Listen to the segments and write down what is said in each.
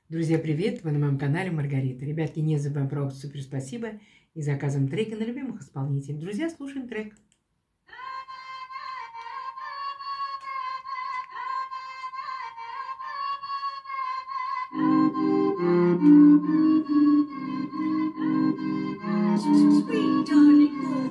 Друзья, привет! Вы на моем канале Маргарита. Ребятки, не забываем про опцию «Супер спасибо» и заказываем треки на любимых исполнителей. Друзья, слушаем трек. Sweet darling boy.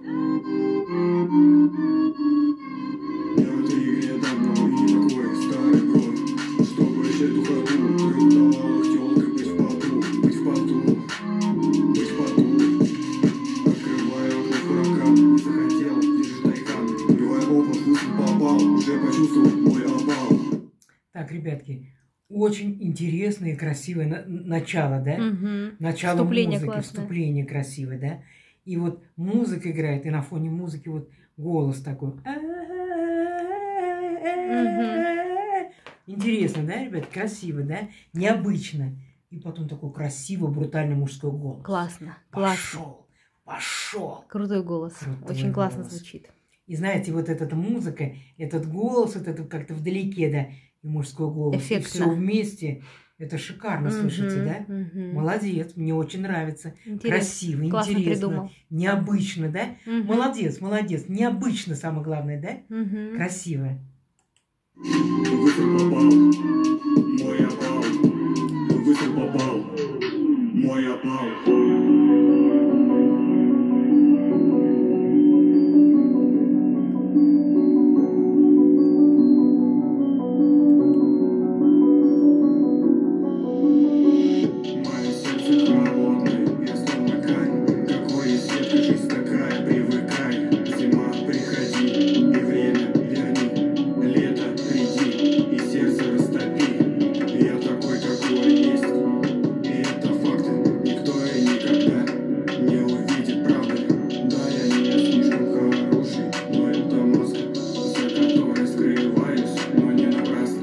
Так, ребятки, очень интересное и красивое начало, да? Начало Вступление музыки, классное. вступление красивое, да? И вот музыка играет, и на фоне музыки вот голос такой. Интересно, да, ребят? Красиво, да? Необычно. И потом такой красивый, брутальный мужской голос. Классно, классно. Пошел. Крутой голос. Крутой Очень классно голос. звучит. И знаете, вот эта музыка, этот голос, вот это как-то вдалеке, да, и мужской голос. Эффектно. И все вместе. Это шикарно, слышите, да? Молодец, мне очень нравится. Красиво, Классно интересно, придумал. необычно, да? Молодец, молодец. Необычно, самое главное, да? Красиво. Мой опал. Мое сердце холодное, я словно камень. Какой из ветка жизнь такая, привыкай. Зима, приходи, и время верни. Лето, приди, и сердце растопи. Я такой, какой есть, и это факты. Никто и никогда не увидит правды. Да, я не слишком хороший, но это маска, за которой скрываюсь, но не напрасно.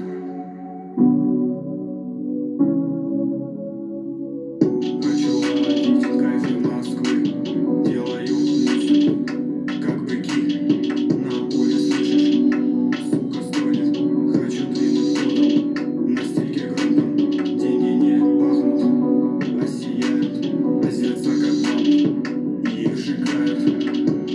Хочу ловить кайфы Москвы, делаю музыку, как быки. На поле слышишь, сука стонет. Хочу двинуть ходом, на стильке грунтом. Деньги не пахнут, а сияют, озерца как лампы, и их сжигают.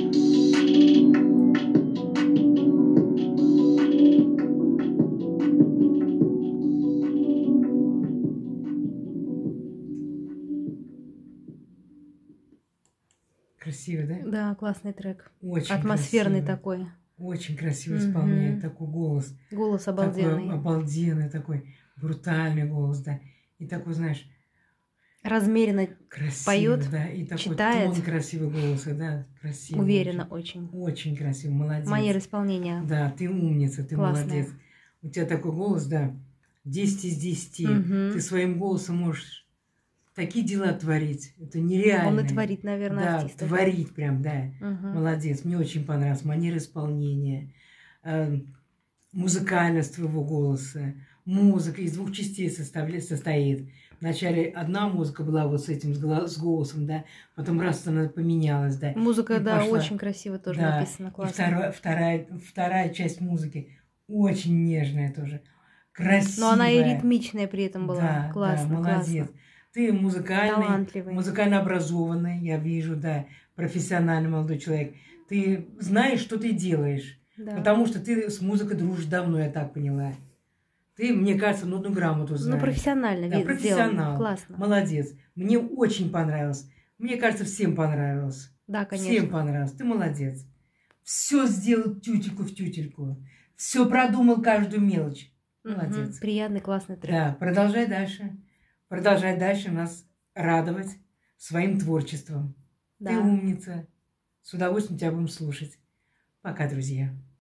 Красиво, да? Да, классный трек. Очень Атмосферный красиво. такой. Очень красиво исполняет такой голос. Голос обалденный. Такой обалденный, такой брутальный голос, да. И такой, знаешь, Размеренно красивый, поет, да. И такой читает. тон красивый голос, да. Красивый. Уверенно очень. Очень красиво, молодец. Манера исполнения. Да, ты умница, ты Классная. молодец. У тебя такой голос, да, 10 из 10. Ты своим голосом можешь такие дела творить. Это нереально. Он и творит, наверное, Да, артист. творит прям, да. Молодец. Мне очень понравилась манера исполнения, музыкальность твоего голоса. Музыка из двух частей состоит. Вначале одна музыка была вот с этим, с голосом, да, потом раз она поменялась, да. Музыка, И да, пошла. очень красиво тоже Да, написана, и классно. вторая часть музыки очень нежная тоже, красивая. Но она и ритмичная при этом была. Да, Классно, да, молодец. классно. Ты музыкальный, Талантливый. музыкально образованный, я вижу, да, профессиональный молодой человек. Ты знаешь, что ты делаешь, Да. потому что ты с музыкой дружишь давно, я так поняла. Ты, мне кажется, нотную грамоту знаешь. Ну, профессионально Да, сделан. профессионал. Классно. Молодец. Мне очень понравилось. Мне кажется, всем понравилось. Да, конечно. Всем понравилось. Ты молодец. Все сделал тютельку в тютельку. Все продумал каждую мелочь. Молодец. Приятный, классный трек. Да, продолжай дальше. Продолжай дальше нас радовать своим творчеством. Да. Ты умница. С удовольствием тебя будем слушать. Пока, друзья.